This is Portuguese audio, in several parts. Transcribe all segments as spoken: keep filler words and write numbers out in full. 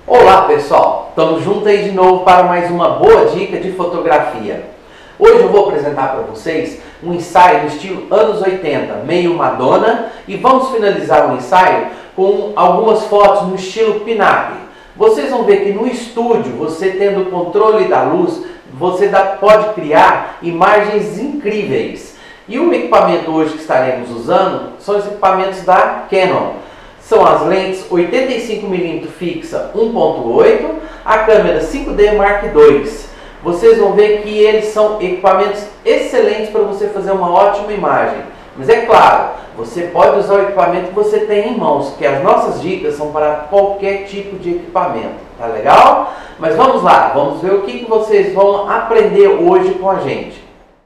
Olá pessoal, estamos juntos aí de novo para mais uma boa dica de fotografia. Hoje eu vou apresentar para vocês um ensaio no estilo anos oitenta, meio Madonna, e vamos finalizar o ensaio com algumas fotos no estilo pin-up. Vocês vão ver que no estúdio, você tendo o controle da luz, você dá, pode criar imagens incríveis. E o equipamento hoje que estaremos usando são os equipamentos da Canon. São as lentes oitenta e cinco milímetros fixa um ponto oito, a câmera cinco D Mark dois. Vocês vão ver que eles são equipamentos excelentes para você fazer uma ótima imagem. Mas é claro, você pode usar o equipamento que você tem em mãos, que as nossas dicas são para qualquer tipo de equipamento. Tá legal? Mas vamos lá, vamos ver o que, que vocês vão aprender hoje com a gente.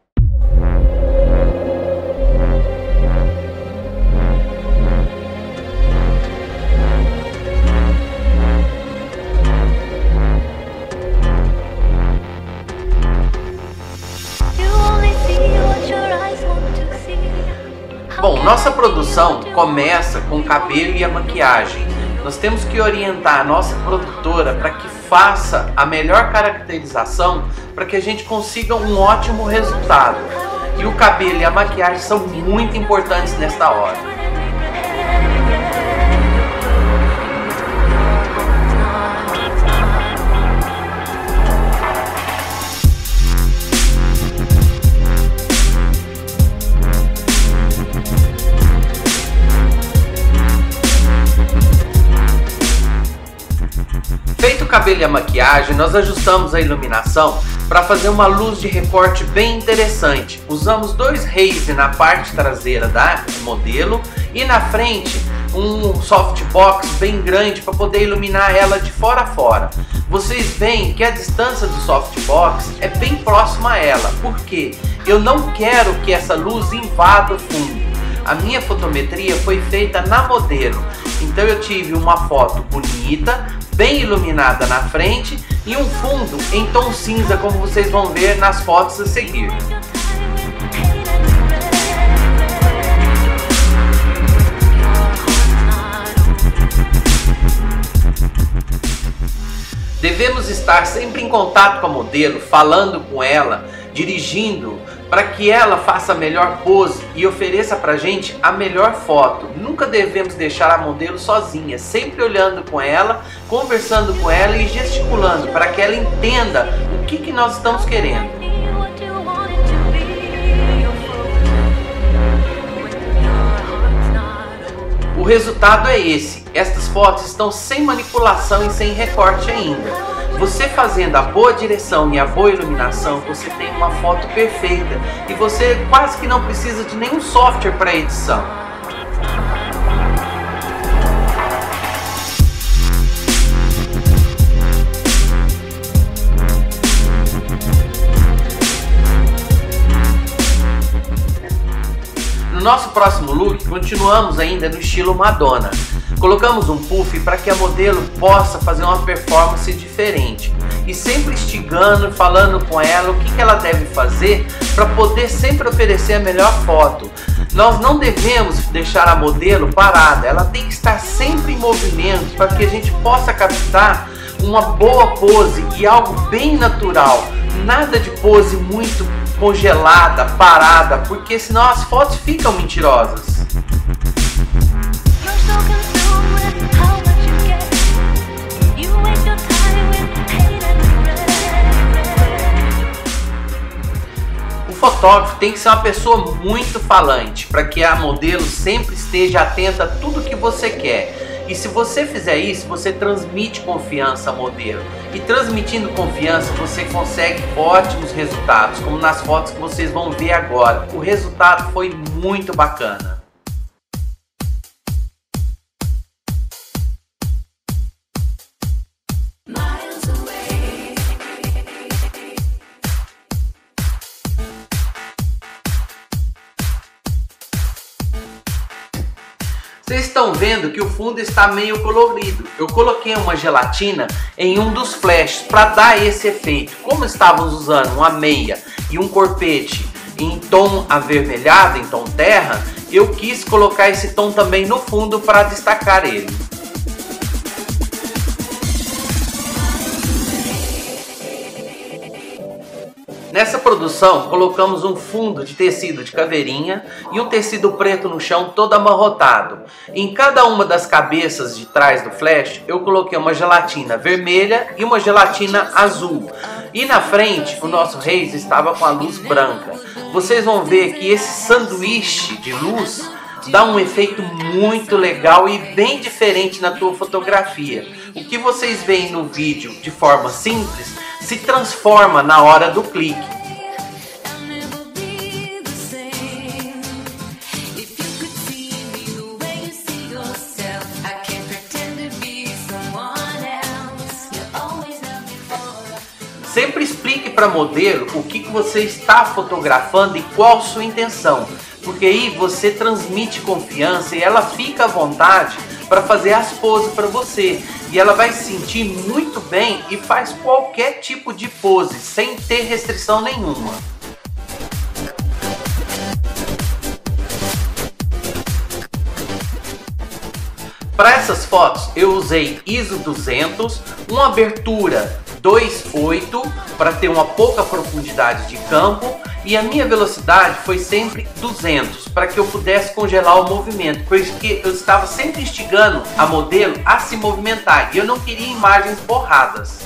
Bom, nossa produção começa com o cabelo e a maquiagem. Nós temos que orientar a nossa produtora para que faça a melhor caracterização para que a gente consiga um ótimo resultado. E o cabelo e a maquiagem são muito importantes nesta hora. Feito o cabelo e a maquiagem, nós ajustamos a iluminação para fazer uma luz de recorte bem interessante. Usamos dois rays na parte traseira da modelo e na frente um softbox bem grande para poder iluminar ela de fora a fora. Vocês veem que a distância do softbox é bem próxima a ela, porque eu não quero que essa luz invada o fundo. A minha fotometria foi feita na modelo, então eu tive uma foto bonita, bem iluminada na frente e um fundo em tom cinza, como vocês vão ver nas fotos a seguir. Devemos estar sempre em contato com a modelo, falando com ela, dirigindo, para que ela faça a melhor pose e ofereça para a gente a melhor foto. Nunca devemos deixar a modelo sozinha, sempre olhando com ela, conversando com ela e gesticulando para que ela entenda o que, que nós estamos querendo. O resultado é esse. Estas fotos estão sem manipulação e sem recorte ainda. Você fazendo a boa direção e a boa iluminação, você tem uma foto perfeita e você quase que não precisa de nenhum software para edição. No nosso próximo look, continuamos ainda no estilo Madonna. Colocamos um puff para que a modelo possa fazer uma performance diferente e sempre instigando, falando com ela o que, que ela deve fazer para poder sempre oferecer a melhor foto. Nós não devemos deixar a modelo parada, ela tem que estar sempre em movimento para que a gente possa captar uma boa pose e algo bem natural, nada de pose muito congelada, parada, porque senão as fotos ficam mentirosas. O fotógrafo tem que ser uma pessoa muito falante para que a modelo sempre esteja atenta a tudo que você quer. E se você fizer isso, você transmite confiança ao modelo. E transmitindo confiança, você consegue ótimos resultados, como nas fotos que vocês vão ver agora. O resultado foi muito bacana. Vocês estão vendo que o fundo está meio colorido. Eu coloquei uma gelatina em um dos flashes para dar esse efeito. Como estávamos usando uma meia e um corpete em tom avermelhado, em tom terra, eu quis colocar esse tom também no fundo para destacar ele. Nessa produção, colocamos um fundo de tecido de caveirinha e um tecido preto no chão todo amarrotado. Em cada uma das cabeças de trás do flash, eu coloquei uma gelatina vermelha e uma gelatina azul. E na frente, o nosso Reis estava com a luz branca. Vocês vão ver que esse sanduíche de luz dá um efeito muito legal e bem diferente na tua fotografia. O que vocês veem no vídeo de forma simples se transforma na hora do clique. Sempre explique para modelo o que que você está fotografando e qual sua intenção, porque aí você transmite confiança e ela fica à vontade para fazer as poses para você. E ela vai se sentir muito bem e faz qualquer tipo de pose, sem ter restrição nenhuma. Para essas fotos eu usei I S O duzentos, uma abertura dois ponto oito para ter uma pouca profundidade de campo, e a minha velocidade foi sempre duzentos para que eu pudesse congelar o movimento, porque eu estava sempre instigando a modelo a se movimentar e eu não queria imagens borradas.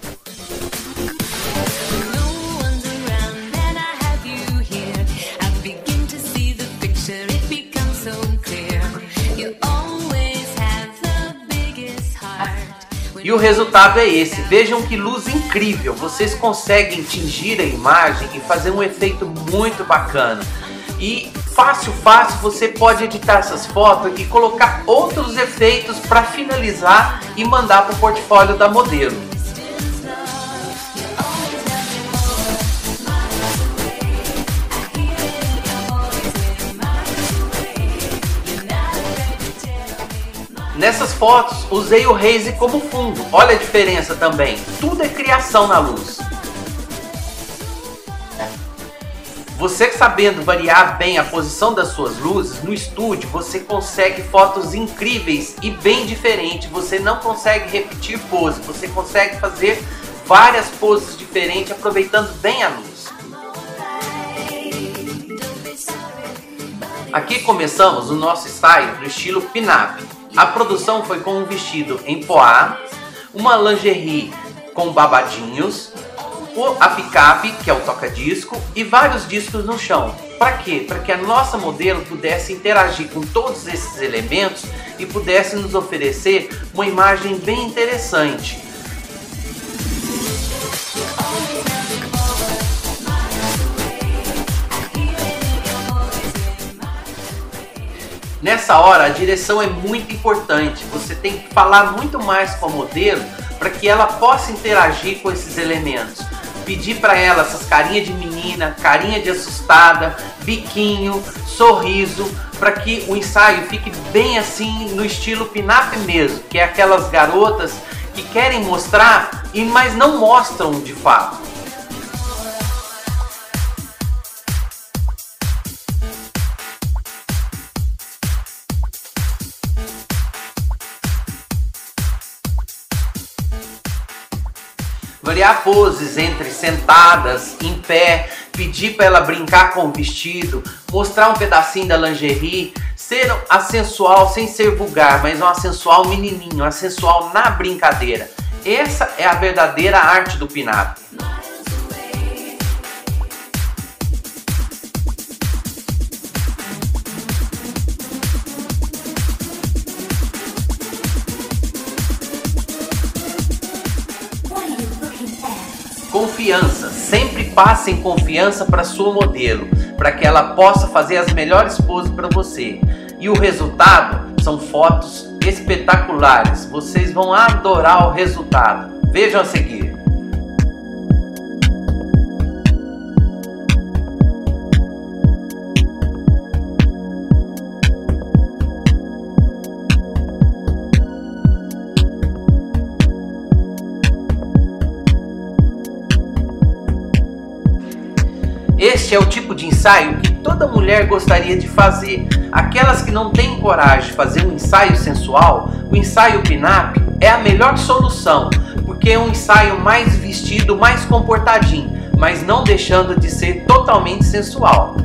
E o resultado é esse. Vejam que luz incrível. Vocês conseguem tingir a imagem e fazer um efeito muito bacana. E fácil, fácil, você pode editar essas fotos e colocar outros efeitos para finalizar e mandar para o portfólio da modelo. Nessas fotos usei o Reis como fundo. Olha a diferença também. Tudo é criação na luz. Você sabendo variar bem a posição das suas luzes no estúdio, você consegue fotos incríveis e bem diferentes. Você não consegue repetir pose, você consegue fazer várias poses diferentes aproveitando bem a luz. Aqui começamos o nosso style no estilo pin-up. A produção foi com um vestido em poá, uma lingerie com babadinhos, a picape, que é o toca-disco, e vários discos no chão. Para quê? Para que a nossa modelo pudesse interagir com todos esses elementos e pudesse nos oferecer uma imagem bem interessante. Nessa hora a direção é muito importante, você tem que falar muito mais com a modelo para que ela possa interagir com esses elementos. Pedir para ela essas carinhas de menina, carinha de assustada, biquinho, sorriso, para que o ensaio fique bem assim no estilo pin-up mesmo, que é aquelas garotas que querem mostrar, mas não mostram de fato. Variar poses entre sentadas, em pé, pedir para ela brincar com o vestido, mostrar um pedacinho da lingerie, ser a sensual sem ser vulgar, mas uma sensual menininho, uma sensual na brincadeira. Essa é a verdadeira arte do pin-up. Confiança, sempre passem confiança para sua modelo, para que ela possa fazer as melhores poses para você. E o resultado são fotos espetaculares, vocês vão adorar o resultado. Vejam a seguir. Este é o tipo de ensaio que toda mulher gostaria de fazer. Aquelas que não têm coragem de fazer um ensaio sensual, o ensaio pin-up é a melhor solução, porque é um ensaio mais vestido, mais comportadinho. mas não deixando de ser totalmente sensual.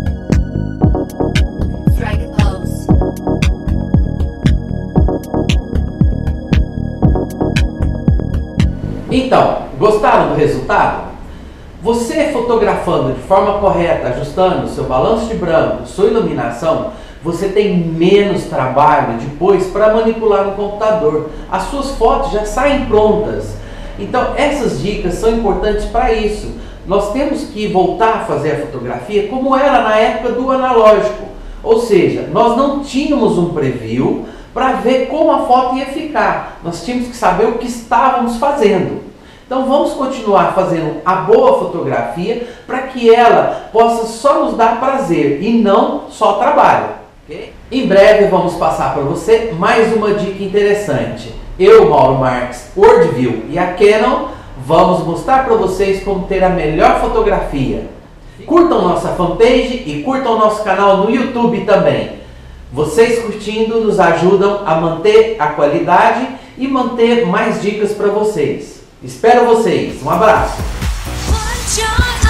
Então, gostaram do resultado? Você fotografando de forma correta, ajustando seu balanço de branco, sua iluminação, você tem menos trabalho depois para manipular no computador. As suas fotos já saem prontas. Então essas dicas são importantes para isso. Nós temos que voltar a fazer a fotografia como era na época do analógico. Ou seja, nós não tínhamos um preview para ver como a foto ia ficar. Nós tínhamos que saber o que estávamos fazendo. Então vamos continuar fazendo a boa fotografia para que ela possa só nos dar prazer e não só trabalho. Okay? Em breve vamos passar para você mais uma dica interessante. Eu, Mauro Marques, Worldview e a Canon vamos mostrar para vocês como ter a melhor fotografia. Curtam nossa fanpage e curtam nosso canal no YouTube também. Vocês curtindo nos ajudam a manter a qualidade e manter mais dicas para vocês. Espero vocês. Um abraço.